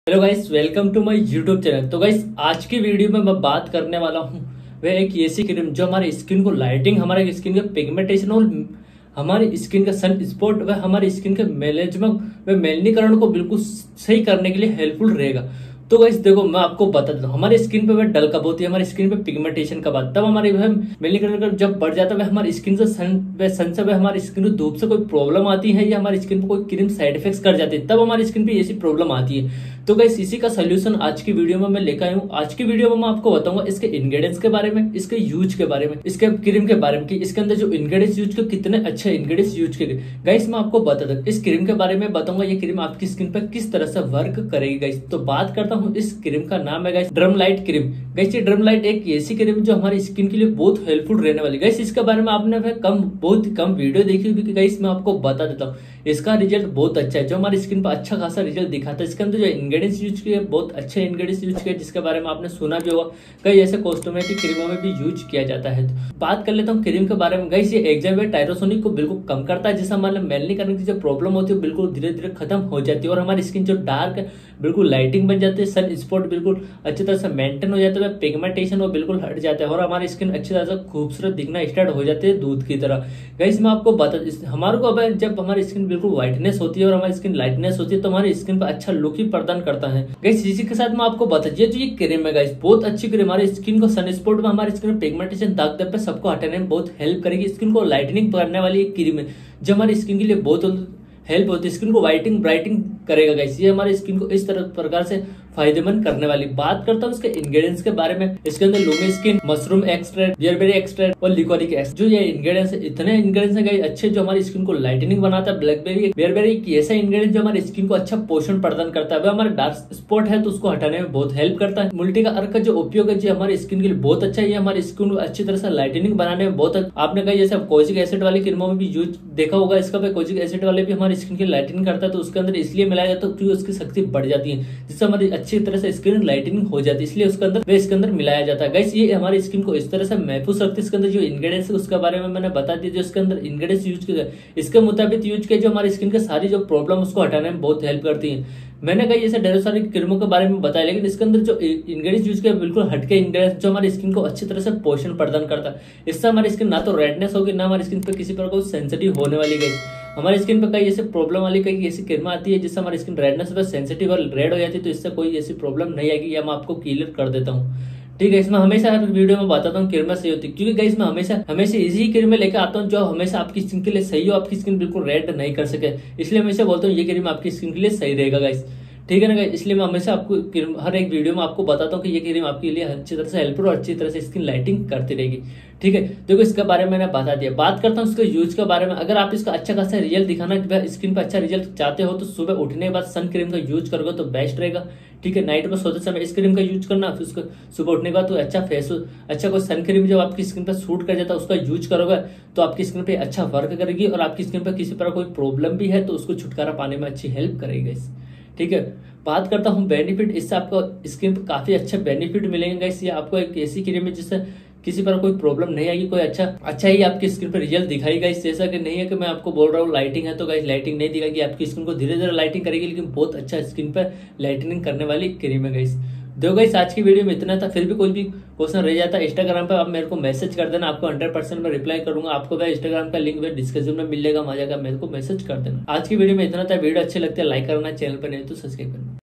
Hello guys, welcome to my YouTube channel. तो guys, आज की वीडियो में मैं बात करने वाला हूँ वह एक ऐसी क्रीम जो हमारी स्किन को लाइटिंग, हमारे स्किन के पिगमेंटेशन और हमारी स्किन का सन स्पॉट व हमारी स्किन के मेलेज्मा व मेलनीकरण को बिल्कुल सही करने के लिए हेल्पफुल रहेगा। तो गाइस देखो, मैं आपको बता देता हूँ, हमारी स्किन पे वह डल कब होती है, हमारी स्किन पे पिगमेंटेशन कब आता है, तब हमारी वह मेलनीकरण जब बढ़ जाता है, वह हमारी स्किन से सन से वह हमारी स्किन को धूप से कोई प्रॉब्लम आती है या हमारी स्किन पे कोई क्रीम साइड इफेक्ट्स कर जाती है, तब हमारी स्किन पे ऐसी प्रॉब्लम आती है। तो गाइस, इसी का सोल्यूशन आज की वीडियो में मैं लेकर आया हूँ। आज की वीडियो में मैं आपको बताऊंगा इसके इंग्रेडिएंट्स के बारे में, इसके यूज के बारे में, इसके क्रीम के बारे में कि इसके अंदर जो इंग्रेडिएंट्स यूज के कितने अच्छे इंग्रेडिएंट्स यूज किए गए। गाइस, मैं आपको बता दूं, इस क्रीम के बारे में बताऊंगा ये क्रीम आपकी स्किन पर किस तरह से वर्क करेगी। गाइस, तो बात करता हूँ इस क्रीम का नाम है guys drum light cream. Guys, ये ड्रम लाइट एक ऐसी क्रीम जो हमारी स्किन के लिए बहुत हेल्पफुल रहने वाली। गाइस, इसके बारे में आपने बहुत कम वीडियो देखी होगी। गाइस, मैं आपको बता देता हूँ, इसका रिजल्ट बहुत अच्छा है, जो हमारी स्किन पर अच्छा खासा रिजल्ट दिखाता है। इसके अंदर जो इंग्रेडिएंट्स यूज किए बहुत अच्छे इंग्रेडिएंट्स यूज किए, जिसके बारे में आपने सुना भी होगा, कई ऐसे कॉस्मेटिक क्रीमों में भी यूज किया जाता है। तो बात कर लेता हूँ क्रीम के बारे में। गाइस, ये एक्जिमा टायरोसोनिक को बिल्कुल कम करता है, जिससे हमारे मेलनी करने की जो प्रॉब्लम होती है बिल्कुल धीरे धीरे खत्म हो जाती है और हमारी स्किन जो डार्क है बिल्कुल लाइटिंग बन जाती है, सन स्पॉट बिल्कुल अच्छी तरह से मेंटेन हो जाता है, पिगमेंटेशन वो बिल्कुल हट जाता है और हमारी स्किन अच्छी तरह से खूबसूरत दिखना स्टार्ट हो जाती है दूध की तरह। गाइस, मैं आपको बता, हमारे को अब जब हमारी स्किन बिल्कुल व्हाइटनेस होती है और हमारी स्किन लाइटनेस होती है, तो हमारी स्किन पर अच्छा लुक ही प्रदान करता है। गाइस, इसी के साथ मैं आपको बता, ये क्रीम है गाइस, बहुत अच्छी क्रीम, हमारी स्किन को सन स्पॉट में, हमारी स्किन में पिगमेंटेशन, दाग धब्बे सबको हटाने में बहुत हेल्प करेगी। स्किन को लाइटनिंग करने वाली एक क्रीम है जो हमारी स्किन के लिए बहुत हेल्प होती है, स्किन को वाइटिंग ब्राइटिंग करेगा। गाइस, ये हमारी स्किन को इस तरह प्रकार से फायदेमंद करने वाली। बात करता हूँ इसके इंग्रेडिएंट्स के बारे में। इसके अंदर लूमी skin, mushroom extract, bearberry extract और लिकोरिक एसिड, जो ये इंग्रेडिएंट्स है, इतने इंग्रेडिएंट्स है गाइस अच्छे, जो हमारी स्किन को लाइटनिंग बनाता है। बियरबेरी एक ऐसा इंग्रेडिएंट जो हमारी स्किन को अच्छा पोषण प्रदान करता है, वह हमारे डार्क स्पॉट है तो उसको हटाने में बहुत हेल्प करता है। मुल्टी का अर्क का जो उपयोग है, जो हमारी स्किन के लिए बहुत अच्छा है, ये हमारी स्किन को अच्छी तरह से लाइटनिंग बनाने में बहुत, आपने कहा जैसे कोजिक एसिड वाली क्रीमों में भी यूज देखा होगा, इसका कोजिक एसिड वाले भी हमारी स्किन की लाइटनिंग करता है, तो उसके अंदर इसलिए मिलाया जाता है क्योंकि उसकी शक्ति बढ़ जाती है, जिससे हमारी अच्छी तरह से स्किन लाइटनिंग हो जाती है, इसलिए उसके अंदर इसके अंदर मिलाया जाता है। गाइस, ये हमारी स्किन को इस तरह से महफूज रखती है। इसके अंदर जो इंग्रेडिएंट्स है उसके बारे में मैंने बता दिया, जो इसके अंदर इंग्रेडिएंट्स यूज किए गए इसके मुताबिक यूज किए, जो हमारी स्किन के सारी जो प्रॉब्लम उसको हटाने में बहुत हेल्प करती है। मैंने कहा जैसे ढेर सारी क्रीमों के बारे में बताया, लेकिन इसके अंदर जो इंग्रेडिएंट्स यूज किया बिल्कुल हटके इंग्रेडिएंट्स, जो हमारी स्किन को अच्छी तरह से पोषण प्रदान करता है। इससे हमारी स्किन ना तो रेडनेस होगी, ना हमारी स्किन पे किसी प्रकार को सेंसिटिव होने वाली। गई हमारी स्किन पे कई ऐसी प्रॉब्लम वाली कई ऐसी क्रीम आती है जिससे हमारी स्किन रेडनेस पर सेंसिटिव और रेड हो जाती है, तो इससे कोई ऐसी प्रॉब्लम नहीं आएगी, या मैं आपको क्लियर कर देता हूँ। ठीक है, इसमें हमेशा हर वीडियो में बताता हूँ क्रीम सही होती है, क्योंकि गाइस मैं हमेशा इजी क्रीम लेकर आता हूँ जो हमेशा आपकी स्किन के लिए सही हो, आपकी स्किन बिल्कुल रेड नहीं कर सके, इसलिए हमेशा बोलता हूँ ये क्रीम आपकी स्किन के लिए सही रहेगा गाइस। ठीक है ना गाइस, इसलिए मैं हमेशा आपको हर एक वीडियो में आपको बताता हूँ कि ये क्रीम आपके लिए अच्छी तरह से हेल्पफुल और अच्छी तरह से स्किन लाइटिंग करती रहेगी। ठीक है, देखो इसके बारे में मैंने बता दिया। बात करता हूँ इसके यूज के बारे में। अगर आप इसका अच्छा खासा रिजल्ट दिखाना, स्किन पर अच्छा रिजल्ट चाहते हो, तो सुबह उठने के बाद सन क्रीम का यूज करोगे तो बेस्ट रहेगा। ठीक है, नाइट में सोते समय इस क्रीम का यूज करना, फिर उसको सुबह उठने के बाद तो अच्छा कोई सन क्रीम जो आपकी स्किन पर सूट कर जाता है उसका यूज करोगे तो आपकी स्किन पे अच्छा वर्क करेगी, और आपकी स्किन पर किसी तरह कोई प्रॉब्लम भी है तो उसको छुटकारा पाने में अच्छी हेल्प करेगी। ठीक है, बात करता हूँ बेनिफिट। इससे आपको स्किन पर काफी अच्छे बेनिफिट मिलेंगे गाइस। ये आपको एक ऐसी क्रीम है जिससे किसी पर कोई प्रॉब्लम नहीं आएगी, कोई अच्छा ही आपकी स्किन पर रिजल्ट दिखाई। गाइस, जैसा कि नहीं है कि मैं आपको बोल रहा हूँ लाइटिंग है तो गाइस लाइटिंग नहीं दिखाएगी, आपकी स्किन को धीरे धीरे लाइटिंग करेगी, लेकिन बहुत अच्छा स्किन पर लाइटनिंग करने वाली क्रीम है गाइस। देखो गाइस, आज की वीडियो में इतना था। फिर भी कोई भी क्वेश्चन रह जाता है इंस्टाग्राम पे आप मेरे को मैसेज कर देना, आपको 100% में रिप्लाई करूंगा। आपको वह इंस्टाग्राम का लिंक डिस्क्रिप्शन में मिल जाएगा, वहां जाकर मेरे को मैसेज कर देना। आज की वीडियो में इतना था। वीडियो अच्छे लगते हैं लाइक करना, चैनल पर नहीं तो सब्सक्राइब करना।